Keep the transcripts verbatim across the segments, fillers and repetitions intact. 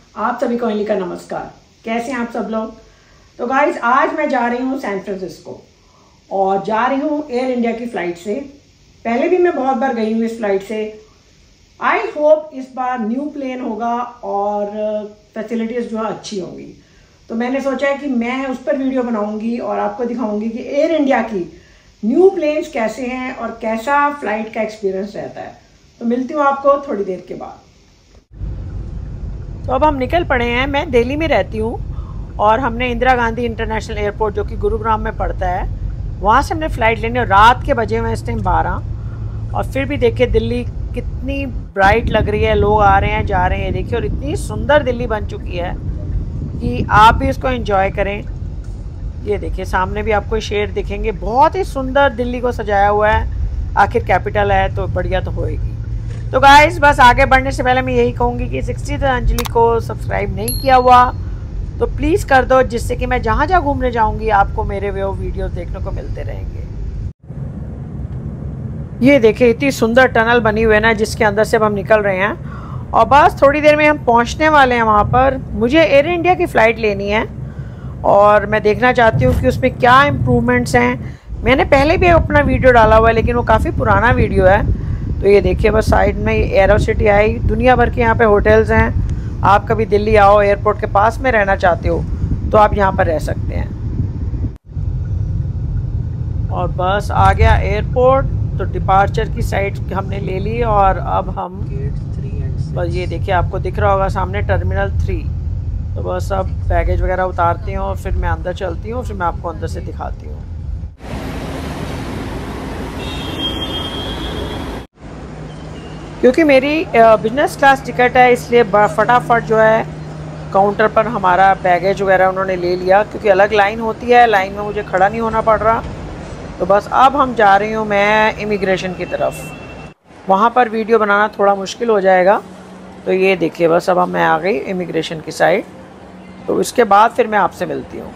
आप सभी को अली का नमस्कार। कैसे हैं आप सब लोग। तो गाइस आज मैं जा रही हूँ सैन फ्रांसिस्को और जा रही हूँ एयर इंडिया की फ़्लाइट से। पहले भी मैं बहुत बार गई हूँ इस फ्लाइट से। आई होप इस बार न्यू प्लेन होगा और फैसिलिटीज़ जो है अच्छी होंगी। तो मैंने सोचा है कि मैं उस पर वीडियो बनाऊंगी और आपको दिखाऊंगी कि एयर इंडिया की न्यू प्लेन्स कैसे हैं और कैसा फ्लाइट का एक्सपीरियंस रहता है। तो मिलती हूँ आपको थोड़ी देर के बाद। तो अब हम निकल पड़े हैं। मैं दिल्ली में रहती हूँ और हमने इंदिरा गांधी इंटरनेशनल एयरपोर्ट जो कि गुरुग्राम में पड़ता है, वहाँ से हमने फ़्लाइट लेनी। और रात के बजे हुए इस टाइम बारह, और फिर भी देखिए दिल्ली कितनी ब्राइट लग रही है। लोग आ रहे हैं जा रहे हैं देखिए, और इतनी सुंदर दिल्ली बन चुकी है कि आप भी इसको एंजॉय करें। ये देखिए सामने भी आपको शेर दिखेंगे। बहुत ही सुंदर दिल्ली को सजाया हुआ है। आखिर कैपिटल है तो बढ़िया तो होएगी। तो गाइस बस आगे बढ़ने से पहले मैं यही कहूँगी कि सिक्सटीथ अंजलि को सब्सक्राइब नहीं किया हुआ तो प्लीज़ कर दो, जिससे कि मैं जहाँ जहाँ घूमने जाऊँगी आपको मेरे वो वीडियोस देखने को मिलते रहेंगे। ये देखिए इतनी सुंदर टनल बनी हुई है ना, जिसके अंदर से अब हम निकल रहे हैं और बस थोड़ी देर में हम पहुँचने वाले हैं वहाँ पर। मुझे एयर इंडिया की फ़्लाइट लेनी है और मैं देखना चाहती हूँ कि उसमें क्या इम्प्रूवमेंट्स हैं। मैंने पहले भी अपना वीडियो डाला हुआ है लेकिन वो काफ़ी पुराना वीडियो है। तो ये देखिए बस साइड में एरो सिटी आई। दुनिया भर के यहाँ पे होटल्स हैं। आप कभी दिल्ली आओ, एयरपोर्ट के पास में रहना चाहते हो तो आप यहाँ पर रह सकते हैं। और बस आ गया एयरपोर्ट। तो डिपार्चर की साइड हमने ले ली और अब हम बस ये देखिए आपको दिख रहा होगा सामने टर्मिनल थ्री। तो बस अब बैगेज वगैरह उतारती हूँ और फिर मैं अंदर चलती हूँ, फिर मैं आपको अंदर से दिखाती हूँ। क्योंकि मेरी बिजनेस क्लास टिकट है इसलिए फटाफट जो है काउंटर पर हमारा बैगेज वगैरह उन्होंने ले लिया, क्योंकि अलग लाइन होती है। लाइन में मुझे खड़ा नहीं होना पड़ रहा। तो बस अब हम जा रही हूँ मैं इमिग्रेशन की तरफ। वहाँ पर वीडियो बनाना थोड़ा मुश्किल हो जाएगा। तो ये देखिए बस अब मैं आ गई इमिग्रेशन की साइड। तो इसके बाद फिर मैं आपसे मिलती हूँ।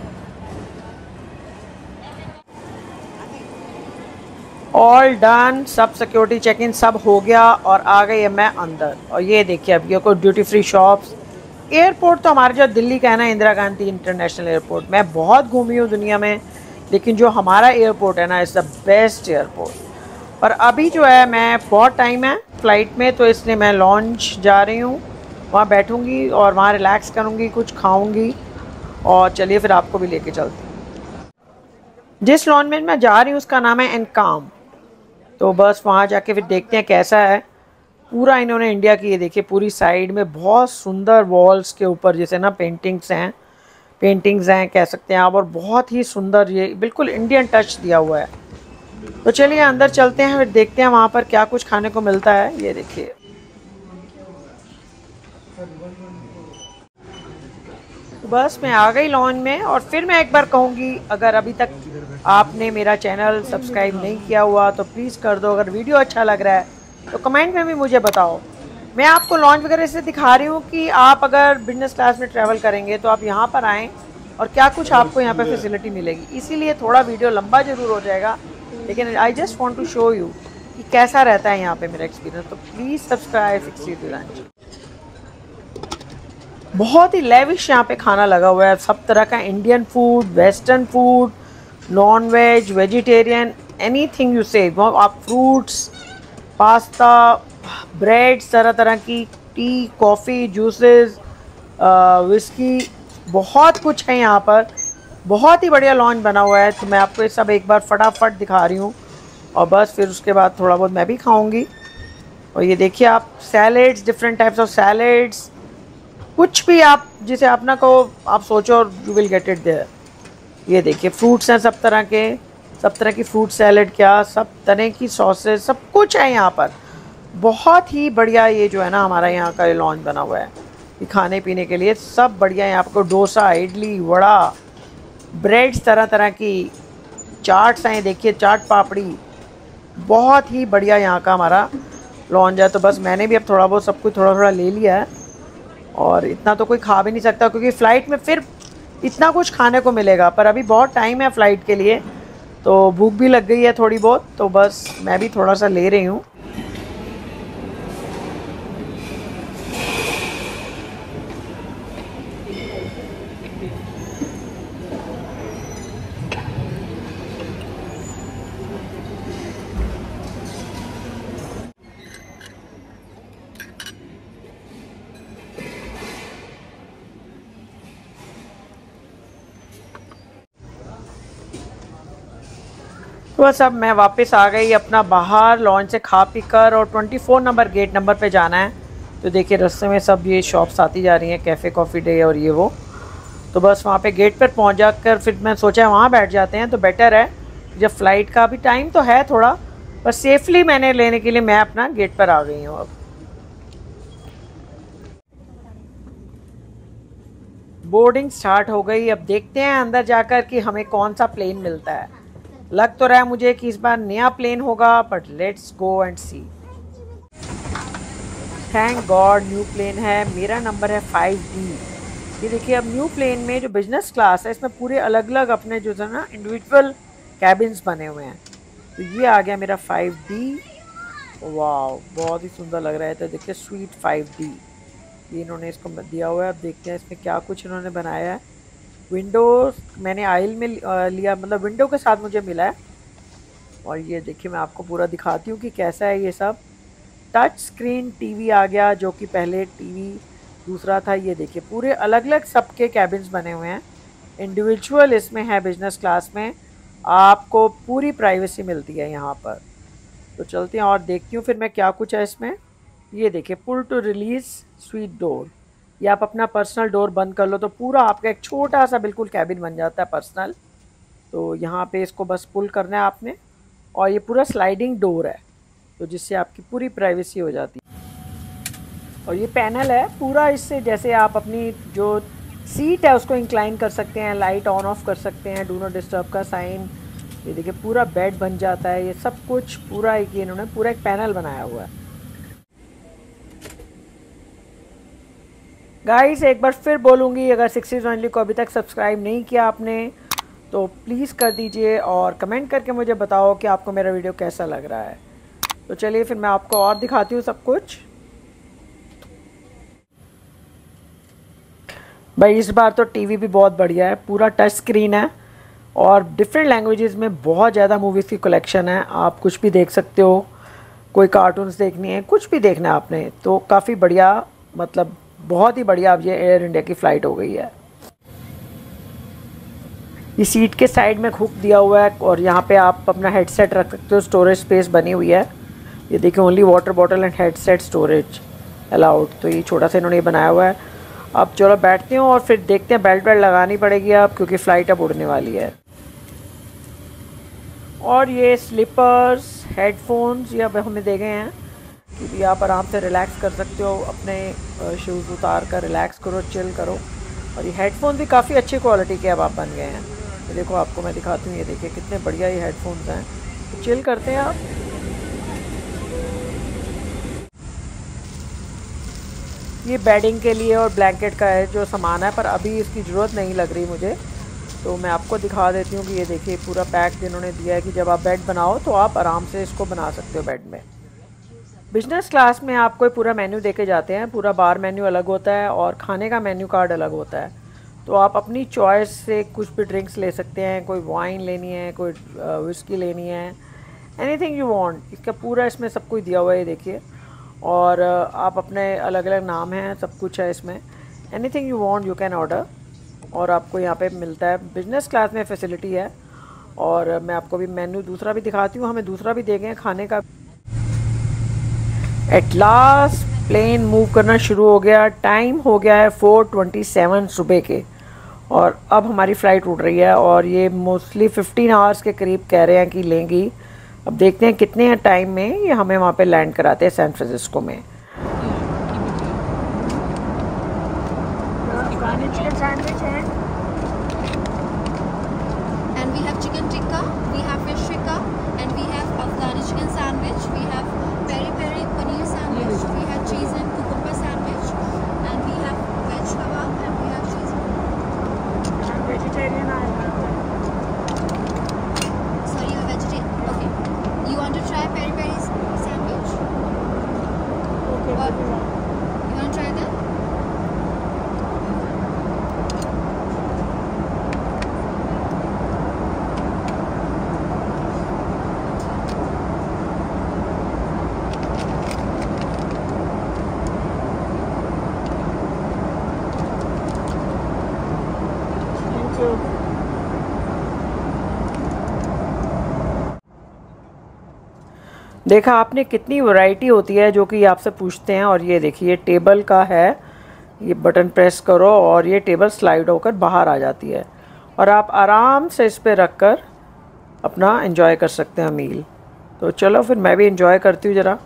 ऑल डन, सब सिक्योरिटी चेक इन सब हो गया और आ गई है मैं अंदर। और ये देखिए अब ये कोई ड्यूटी फ्री शॉप्स। एयरपोर्ट तो हमारे जो दिल्ली का है ना, इंदिरा गांधी इंटरनेशनल एयरपोर्ट, मैं बहुत घूमी हूँ दुनिया में, लेकिन जो हमारा एयरपोर्ट है ना इज़ द बेस्ट एयरपोर्ट। और अभी जो है मैं बहुत टाइम है फ़्लाइट में, तो इसलिए मैं लॉन्च जा रही हूँ। वहाँ बैठूँगी और वहाँ रिलैक्स करूँगी, कुछ खाऊँगी और चलिए फिर आपको भी लेके चलती हूँ। जिस लॉन्च में मैं जा रही हूँ उसका नाम है एनकॉम। तो बस वहाँ जाके फिर देखते हैं कैसा है। पूरा इन्होंने इंडिया की, ये देखिए पूरी साइड में बहुत सुंदर वॉल्स के ऊपर जैसे ना पेंटिंग्स हैं पेंटिंग्स हैं कह सकते हैं आप, और बहुत ही सुंदर, ये बिल्कुल इंडियन टच दिया हुआ है। तो चलिए अंदर चलते हैं, फिर देखते हैं वहाँ पर क्या कुछ खाने को मिलता है। ये देखिए बस मैं आ गई लॉन्च में। और फिर मैं एक बार कहूँगी, अगर अभी तक आपने मेरा चैनल सब्सक्राइब नहीं किया हुआ तो प्लीज़ कर दो। अगर वीडियो अच्छा लग रहा है तो कमेंट में भी मुझे बताओ। मैं आपको लॉन्च वगैरह से दिखा रही हूँ कि आप अगर बिजनेस क्लास में ट्रैवल करेंगे तो आप यहाँ पर आएँ और क्या कुछ आपको यहाँ पर फैसिलिटी मिलेगी। इसीलिए थोड़ा वीडियो लंबा ज़रूर हो जाएगा, लेकिन I just want to show you कि कैसा रहता है यहाँ पर मेरा एक्सपीरियंस। तो प्लीज़ सब्सक्राइब सिक्सटीथ अंजलि। बहुत ही लेविश यहाँ पे खाना लगा हुआ है। सब तरह का Indian food, western food, non veg, vegetarian, anything you say. आप फ्रूट्स, पास्ता, ब्रेड्स, तरह तरह की, टी, कॉफ़ी, जूसेस, विस्की, बहुत कुछ है यहाँ पर। बहुत ही बढ़िया लॉन्च बना हुआ है। तो मैं आपको ये सब एक बार फटाफट दिखा रही हूँ और बस फिर उसके बाद थोड़ा बहुत मैं भी खाऊँगी। और ये देखिए आप salads, different types of salads, कुछ भी आप जिसे अपना को आप सोचो और you will get it there. ये देखिए फ्रूट्स हैं सब तरह के, सब तरह की फ्रूट सैलेड, क्या सब तरह की सॉसेस, सब कुछ है यहाँ पर। बहुत ही बढ़िया ये जो है ना हमारा यहाँ का ये लॉन्च बना हुआ है, ये खाने पीने के लिए सब बढ़िया है। यहाँ पर डोसा, इडली, वड़ा, ब्रेड्स, तरह तरह की चाट्स हैं। देखिए चाट पापड़ी, बहुत ही बढ़िया यहाँ का हमारा लॉन्च है। तो बस मैंने भी अब थोड़ा बहुत सब कुछ थोड़ा थोड़ा ले लिया है और इतना तो कोई खा भी नहीं सकता क्योंकि फ़्लाइट में फिर इतना कुछ खाने को मिलेगा। पर अभी बहुत टाइम है फ़्लाइट के लिए, तो भूख भी लग गई है थोड़ी बहुत, तो बस मैं भी थोड़ा सा ले रही हूँ। बस अब मैं वापस आ गई अपना बाहर लॉन्च से खा पी कर, और चौबीस नंबर गेट नंबर पे जाना है। तो देखिए रास्ते में सब ये शॉप्स आती जा रही हैं, कैफ़े कॉफ़ी डे और ये वो। तो बस वहाँ पे गेट पर पहुँच जाकर फिर मैं सोचा वहाँ बैठ जाते हैं तो बेटर है। जब फ़्लाइट का भी टाइम तो है थोड़ा, पर सेफली मैंने लेने के लिए मैं अपना गेट पर आ गई हूँ। अब बोर्डिंग स्टार्ट हो गई। अब देखते हैं अंदर जाकर कि हमें कौन सा प्लेन मिलता है। लग तो रहा है मुझे कि इस बार नया प्लेन होगा, but let's go and see. Thank God new plane है। मेरा नंबर है फाइव डी। ये देखिए अब न्यू प्लेन में जो बिजनेस क्लास है इसमें पूरे अलग अलग अपने जो है ना इंडिविजुअल कैबिन्स बने हुए हैं। तो ये आ गया मेरा फाइव डी। वाह बहुत ही सुंदर लग रहा है। तो देखिए स्वीट फाइव डी ये इन्होंने इसको दिया हुआ है। अब देखते हैं इसमें क्या कुछ इन्होंने बनाया है। विंडोज मैंने आइल में लिया, मतलब विंडो के साथ मुझे मिला है। और ये देखिए मैं आपको पूरा दिखाती हूँ कि कैसा है ये सब। टच स्क्रीन टीवी आ गया, जो कि पहले टीवी दूसरा था। ये देखिए पूरे अलग अलग सबके कैबिन्स बने हुए हैं। इंडिविजुअल इसमें है बिजनेस क्लास में, आपको पूरी प्राइवेसी मिलती है यहाँ पर। तो चलते हैं और देखती हूँ फिर मैं क्या कुछ है इसमें। ये देखिए pull to release suite door. ये आप अपना पर्सनल डोर बंद कर लो तो पूरा आपका एक छोटा सा बिल्कुल कैबिन बन जाता है पर्सनल। तो यहाँ पे इसको बस पुल करना है आपने, और ये पूरा स्लाइडिंग डोर है तो जिससे आपकी पूरी प्राइवेसी हो जाती है। और ये पैनल है पूरा, इससे जैसे आप अपनी जो सीट है उसको इंक्लाइन कर सकते हैं, लाइट ऑन ऑफ कर सकते हैं, डू नॉट डिस्टर्ब का साइन। ये देखिए पूरा बेड बन जाता है। ये सब कुछ पूरा एक इन्होंने पूरा एक पैनल बनाया हुआ है। गाइस एक बार फिर बोलूँगी, अगर सिक्सटीज ओनली को अभी तक सब्सक्राइब नहीं किया आपने तो प्लीज़ कर दीजिए, और कमेंट करके मुझे बताओ कि आपको मेरा वीडियो कैसा लग रहा है। तो चलिए फिर मैं आपको और दिखाती हूँ सब कुछ। भाई इस बार तो टीवी भी बहुत बढ़िया है, पूरा टच स्क्रीन है और डिफरेंट लैंग्वेजेस में बहुत ज़्यादा मूवीज़ की कलेक्शन है। आप कुछ भी देख सकते हो, कोई कार्टून्स देखनी है, कुछ भी देखना है आपने तो काफ़ी बढ़िया, मतलब बहुत ही बढ़िया। अब ये एयर इंडिया की फ़्लाइट हो गई है। ये सीट के साइड में हुक दिया हुआ है और यहाँ पे आप अपना हेडसेट रख सकते हो, स्टोरेज स्पेस बनी हुई है। ये देखिए only water bottle and headset storage allowed. तो ये छोटा सा इन्होंने ये बनाया हुआ है। अब चलो बैठते हैं और फिर देखते हैं। बेल्ट बेल्ट लगानी पड़ेगी अब, क्योंकि फ़्लाइट अब उड़ने वाली है। और ये स्लीपर्स हेडफोन्स ये अब हमें दे गए हैं, क्योंकि आप आराम से रिलैक्स कर सकते हो, अपने शूज़ उतार कर रिलैक्स करो, चिल करो। और ये हेडफोन भी काफ़ी अच्छी क्वालिटी के अब आप बन गए हैं। ये देखो आपको मैं दिखाती हूँ, ये देखिए कितने बढ़िया ये हेडफोन्स हैं। तो चिल करते हैं आप। ये बेडिंग के लिए और ब्लैंकेट का है जो सामान है, पर अभी इसकी ज़रूरत नहीं लग रही मुझे। तो मैं आपको दिखा देती हूँ कि ये देखिए पूरा पैक इन्होंने दिया है कि जब आप बेड बनाओ तो आप आराम से इसको बना सकते हो बेड में। बिजनेस क्लास में आपको पूरा मेन्यू देके जाते हैं, पूरा बार मेन्यू अलग होता है और खाने का मेन्यू कार्ड अलग होता है। तो आप अपनी चॉइस से कुछ भी ड्रिंक्स ले सकते हैं, कोई वाइन लेनी है, कोई विस्की लेनी है, एनीथिंग यू वांट। इसका पूरा इसमें सब कुछ दिया हुआ है, देखिए। और आप अपने अलग अलग नाम हैं, सब कुछ है इसमें। Anything you want you can order, और आपको यहाँ पे मिलता है। बिजनेस क्लास में फैसिलिटी है। और मैं आपको भी मेन्यू दूसरा भी दिखाती हूँ, हमें दूसरा भी दे गए खाने का। एट लास्ट प्लेन मूव करना शुरू हो गया। टाइम हो गया है फोर ट्वेंटी सेवन सुबह के, और अब हमारी फ़्लाइट उड़ रही है। और ये मोस्टली फिफ्टीन आवर्स के करीब कह रहे हैं कि लेंगी। अब देखते हैं कितने टाइम में ये हमें वहाँ पे लैंड कराते हैं सैन फ्रांसिस्को में। And we have chicken tikka, we have fish tikka, and we have Afghani chicken sandwich, we have peri peri paneer sandwich, we have cheese and cucumber sandwich, and we have veg kebab, and we have cheese. Vegetarian आएगा। Sorry, you're vegetarian. Okay. You want to try peri peri sandwich? Okay. Or you want to try that? देखा आपने कितनी variety होती है जो कि आपसे पूछते हैं। और ये देखिए टेबल का है, ये बटन प्रेस करो और ये टेबल स्लाइड होकर बाहर आ जाती है और आप आराम से इस पर रख कर अपना एंजॉय कर सकते हैं मील। तो चलो फिर मैं भी एंजॉय करती हूँ ज़रा।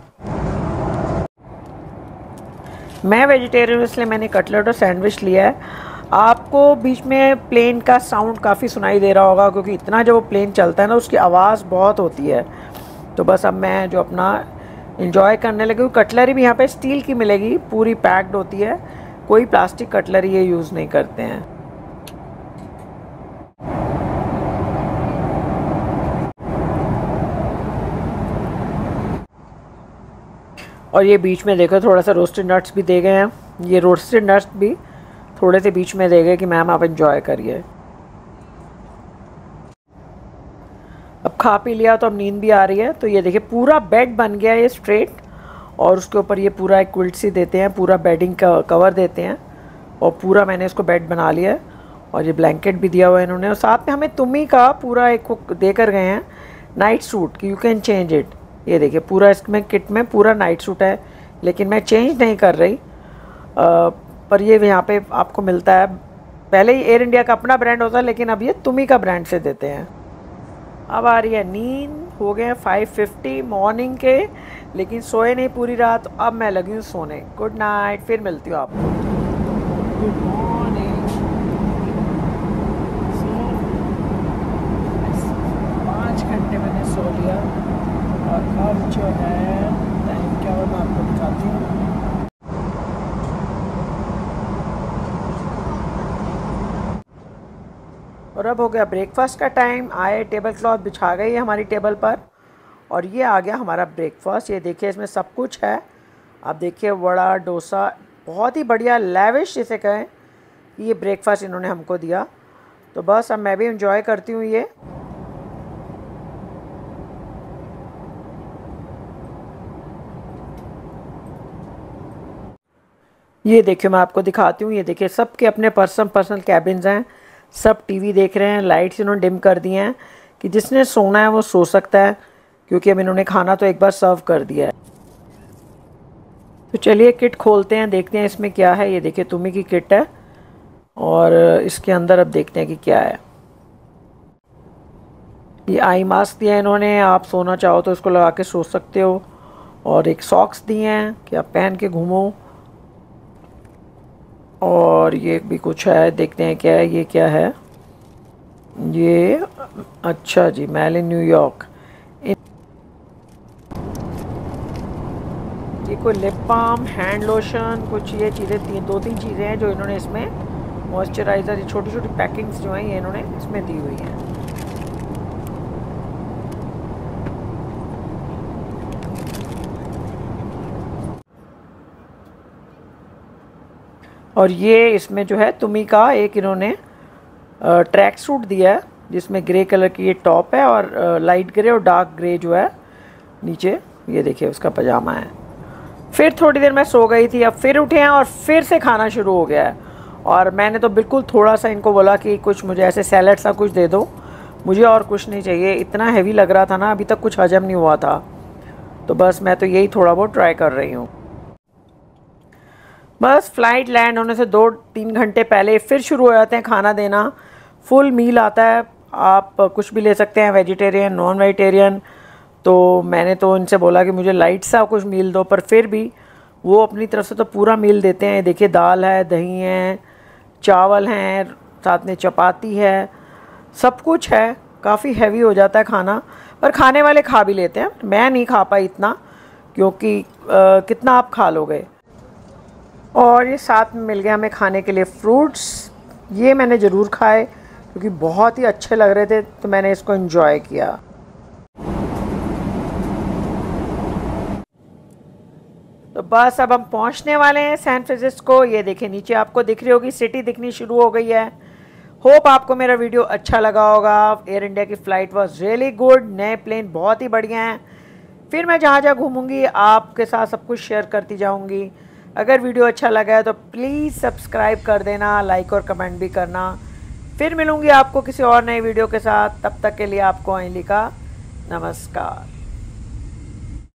मैं वेजिटेरियन इसलिए मैंने कटलेट और सैंडविच लिया है। आपको बीच में प्लेन का साउंड काफ़ी सुनाई दे रहा होगा क्योंकि इतना जब वो प्लेन चलता है ना उसकी आवाज़ बहुत होती है। तो बस अब मैं जो अपना एंजॉय करने लगी हूँ। कटलरी भी यहाँ पे स्टील की मिलेगी, पूरी पैक्ड होती है, कोई प्लास्टिक कटलरी ये यूज़ नहीं करते हैं। और ये बीच में देखो थोड़ा सा रोस्टेड नट्स भी दे गए हैं। ये रोस्टेड नट्स भी थोड़े से बीच में दे गए कि मैम आप एंजॉय करिए। अब खा पी लिया तो अब नींद भी आ रही है। तो ये देखिए पूरा बेड बन गया है ये स्ट्रेट, और उसके ऊपर ये पूरा एक क्विल्ट सी देते हैं, पूरा बेडिंग का कवर देते हैं और पूरा मैंने इसको बेड बना लिया है। और ये ब्लैंकेट भी दिया हुआ है इन्होंने, और साथ में हमें तुम्ही का पूरा एक दे कर गए हैं नाइट सूट कि यू कैन चेंज इट। ये देखिए पूरा इसमें किट में पूरा नाइट सूट है, लेकिन मैं चेंज नहीं कर रही। आ, पर ये यहाँ पे आपको मिलता है। पहले ही एयर इंडिया का अपना ब्रांड होता है, लेकिन अब ये तुम्ही का ब्रांड से देते हैं। अब आ रही है नींद, हो गए हैं फाइव फिफ्टी मॉर्निंग के, लेकिन सोए नहीं पूरी रात। तो अब मैं लगी हूँ सोने। गुड नाइट, फिर मिलती हूँ आपको। Good morning. पाँच घंटे मैंने सो लिया और अब जो है टाइम क्या हुआ मैं आपको दिखाती हूँ। और अब हो गया ब्रेकफास्ट का टाइम। आए टेबल क्लॉथ बिछा गई है हमारी टेबल पर और ये आ गया हमारा ब्रेकफास्ट। ये देखिए इसमें सब कुछ है। आप देखिए वड़ा, डोसा, बहुत ही बढ़िया लैविश जिसे कहें ये ब्रेकफास्ट इन्होंने हमको दिया। तो बस अब मैं भी एंजॉय करती हूँ ये। ये देखिए मैं आपको दिखाती हूँ। ये देखिए सबके अपने पर्सनल पर्सनल कैबिन्स हैं, सब टीवी देख रहे हैं। लाइट्स इन्होंने डिम कर दी हैं कि जिसने सोना है वो सो सकता है, क्योंकि अब इन्होंने खाना तो एक बार सर्व कर दिया है। तो चलिए किट खोलते हैं, देखते हैं इसमें क्या है। ये देखिए तुम्ही की किट है और इसके अंदर अब देखते हैं कि क्या है। ये आई मास्क दिया है इन्होंने, आप सोना चाहो तो इसको लगा के सो सकते हो। और एक सॉक्स दिए हैं कि आप पहन के घूमो। और ये भी कुछ है, देखते हैं क्या है। ये क्या है ये? अच्छा जी, मेल इन न्यूयॉर्क। ये कोई लिप बाम, हैंड लोशन, कुछ ये चीज़ें, तीन दो तीन चीज़ें हैं जो इन्होंने इसमें, मॉइस्चराइज़र, ये छोटी छोटी पैकिंग्स जो हैं ये इन्होंने इसमें दी हुई हैं। और ये इसमें जो है तुम्ही का एक इन्होंने ट्रैक सूट दिया है जिसमें ग्रे कलर की ये टॉप है और लाइट ग्रे और डार्क ग्रे जो है नीचे, ये देखिए उसका पजामा है। फिर थोड़ी देर मैं सो गई थी, अब फिर उठे हैं और फिर से खाना शुरू हो गया है। और मैंने तो बिल्कुल थोड़ा सा इनको बोला कि कुछ मुझे ऐसे सैलड सा कुछ दे दो, मुझे और कुछ नहीं चाहिए। इतना हैवी लग रहा था ना, अभी तक कुछ हजम नहीं हुआ था। तो बस मैं तो यही थोड़ा बहुत ट्राई कर रही हूँ। बस फ्लाइट लैंड होने से दो तीन घंटे पहले फिर शुरू हो जाते हैं खाना देना। फुल मील आता है, आप कुछ भी ले सकते हैं, वेजिटेरियन, नॉन वेजिटेरियन। तो मैंने तो इनसे बोला कि मुझे लाइट सा कुछ मील दो, पर फिर भी वो अपनी तरफ से तो पूरा मील देते हैं। देखिए दाल है, दही है, चावल हैं, साथ में चपाती है, सब कुछ है। काफ़ी हैवी हो जाता है खाना, पर खाने वाले खा भी लेते हैं। मैं नहीं खा पाई इतना, क्योंकि आ, कितना आप खा लोगे। और ये साथ में मिल गया हमें खाने के लिए फ्रूट्स। ये मैंने ज़रूर खाए क्योंकि बहुत ही अच्छे लग रहे थे, तो मैंने इसको एंजॉय किया। तो बस अब हम पहुंचने वाले हैं सैन फ्रांसिस्को। ये देखिए नीचे आपको दिख रही होगी, सिटी दिखनी शुरू हो गई है। होप आपको मेरा वीडियो अच्छा लगा होगा। एयर इंडिया की फ़्लाइट वॉज रियली गुड। नए प्लेन बहुत ही बढ़िया हैं। फिर मैं जहाँ जहाँ घूमूंगी आपके साथ सब कुछ शेयर करती जाऊँगी। अगर वीडियो अच्छा लगा है तो प्लीज़ सब्सक्राइब कर देना, लाइक और कमेंट भी करना। फिर मिलूँगी आपको किसी और नए वीडियो के साथ। तब तक के लिए आपको अहिली का नमस्कार।